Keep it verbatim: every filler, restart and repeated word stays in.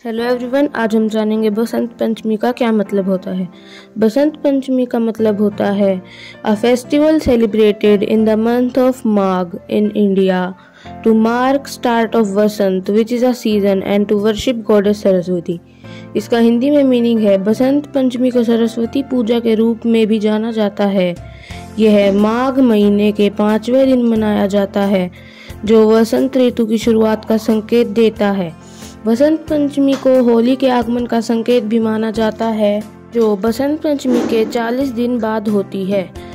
Hello everyone, आज हम जानेंगे बसंत पंचमी का क्या मतलब होता है। बसंत पंचमी का मतलब होता है a festival celebrated in the month of Magh in India to mark start of Vasant which is a season and to worship goddess Saraswati. इसका हिंदी में मीनिंग है बसंत पंचमी को सरस्वती पूजा के रूप में भी जाना जाता है। यह माघ महीने के पांचवें दिन मनाया जाता है जो वसंत ऋतु की शुरुआत का संकेत देता है। बसंत पंचमी को होली के आगमन का संकेत भी माना जाता है जो बसंत पंचमी के चालीस दिन बाद होती है।